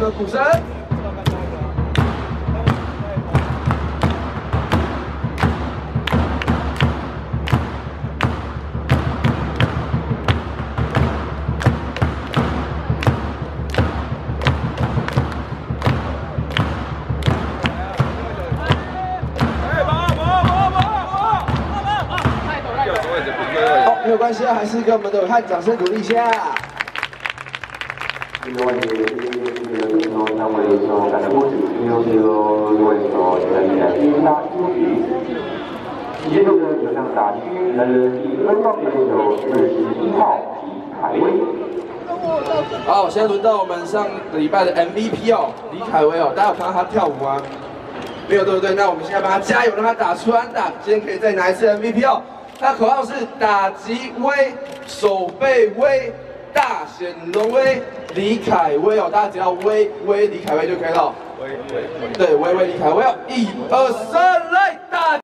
个鼓声。 好，没有关系啊，还是给我们的伟汉掌声鼓励一下。 接着呢，就向打区第2棒的选手是11号李凯威。 好，现在轮到我们上个礼拜的 MVP 哦，李凯威哦，大家有看到他跳舞吗？没有，对不对？那我们现在帮他加油，让他打出安打，今天可以再拿一次 MVP 哦。他口号是打击威，手背威，大显龙威，李凯威哦，大家只要威李凯威就可以了。威，对，威李凯威哦，1、2、3，来打。